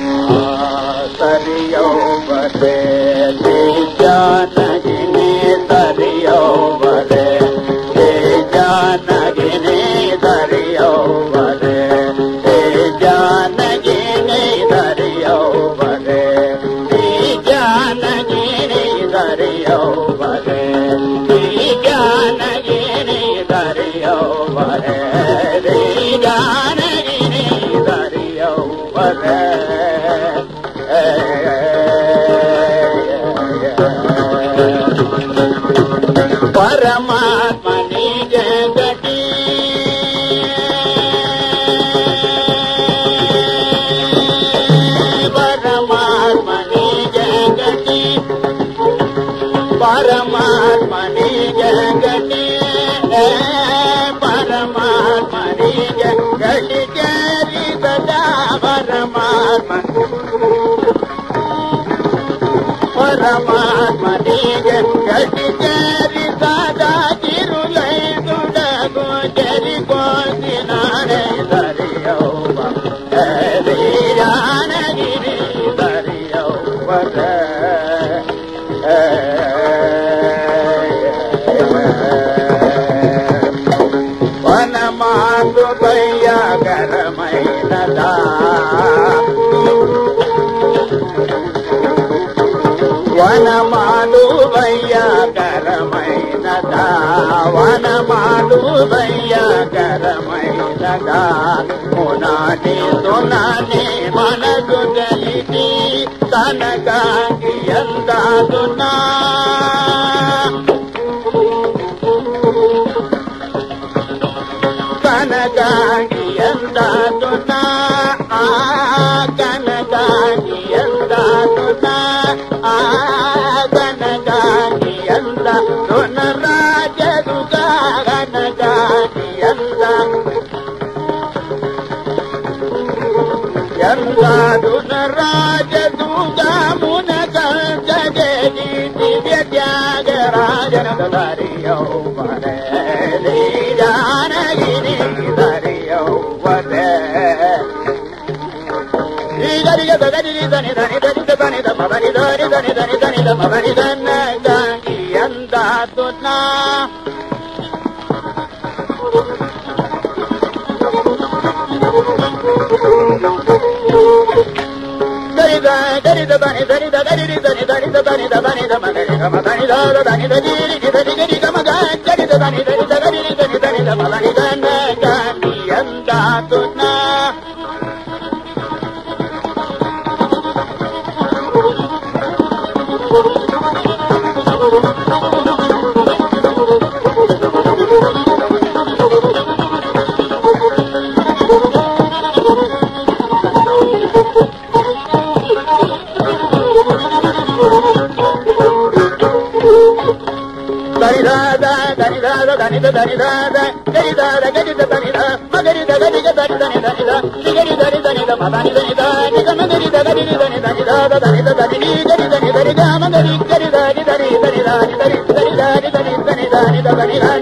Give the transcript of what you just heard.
ಸರಿಯೋ ಬರೆ ಜಾನಗಿನಿ ಸರಿಯೋ ಬರೆ ಜಾನಗಿನಿ ಸರಿಯೋ ಬರೆ ಜಾನಗಿನಿ ಸರಿಯೋ ಬರೆ ಜಾನಗಿನಿ ಸರಿಯೋ ಬರೆ ಜಾನಗಿನಿ ಸರಿಯೋ ಬರೆ ಜಾನಗಿನಿ ಸರಿಯೋ ಬರೆ ಪರಮಾತ್ಮನಿಗೆ ಗತಿ ಪರಮಾತ್ಮನಿಗೆ ಗತಿ ಪರಮಾತ್ಮನಿಗೆ ಗತಿ ಪರಮಾತ್ಮನಿಗೆ ಗತಿ ಕೇಳಿ ಸದಾ ಪರಮಾತ್ಮ ಪರಮಾತ್ಮನಿಗೆ ಗತಿ ಕೇಳಿ ಸದಾ ಕಿರುಲೈ ದುಡಗು ಜರಿ ಕೋಸಿ ನಾನೇ ಸರಿಯೌವ ಜಾನಗಿರಿ ಸರಿಯೌವ ವನ ಮಾತು ಬಯ್ಯ ಗರಮೈನದ ವನ ಮಾಡು ಬಯ್ಯ ಕರಮೈನದ ವನ ಮಾಡು ಬಯ್ಯ ಕರಮೈನದ ಮುನಾನಿ ಸುನಾನಿ ಮನದು ಗಲಿತಿ ತನಗಾಗಿ ಎಂದಾದುನ ಕನಗಾಗಿ ಎಂದಾದುನ ಕನಗಾಗಿ ಎಂದಾದುನ ಕನಗಾಗಿ ಎಂದ ದೊನ ರಾಜದುಗ ಕನಗಾಗಿ ಎಂದ ಎಂದಾದುನ ರಾಜದುಗ ಮುನಗ ಜಗದಿ ದಿವ್ಯ ತ್ಯಾಗ ರಾಜನದ ದಾರಿಯೋ ಬರೆ ಜಾನಗಿರಿ ದಾರಿಯೋ ಬರೆ ಗರಿಗ ಗರಿ ಧನಿ ಧನಿ ಧನಿ ಧನಿ ಧ ಮನಿ ಧನಿ ಧನಿ ಧನಿ ಧನಿ ಧ ಮನಿ ಧನ ಗಾಂಗಿ ಅಂದ ತುನ ಗರಿದ ಗರಿದ ಧನಿ ಧನಿ ಧ ಗರಿ ಧನಿ ಧನಿ ಧ ಧನಿ ಧ ಧನಿ ಧ ಮಗರಿ ಧ ಮನಿ ಧ ಧನಿ ಧ ಗಿರಿ ಧನಿ ಗರಿ ಗ ಮಗ ಗರಿದ ಧನಿ ಧನಿ ಧ ಗರಿ ಧನಿ ಧನಿ ಧ ಮನಿ ಧನ ಗಾಂಗಿ ಅಂದ ತುನ ಧನಿದಾದ ಧನಿದಾದ ಧನಿದ ಧನಿದಾದ ಗರಿದಾದ ಗರಿದ ಧನಿದ ಮಗರಿದ ಗರಿಗ ಧನಿ ಧನಿ ಧನಿದ ನಿಗರಿ ಧನಿ ಧನಿದ ಮದನಿ ಧನಿದ ನಿಗ ಮಗರಿದ ಗರಿ ಧನಿ ಧನಿದಾದ ಧನಿದ ಧನಿ ಗರಿ ಧನಿ ಧನಿಗ ಮಗರಿ ಗರಿ ಧನಿ ಧನಿ ಧನಿ ಧನಿ ಧನಿ ಧನಿ ಧನಿ ಧನಿ ಧನಿ ಧನಿ ಧನಿ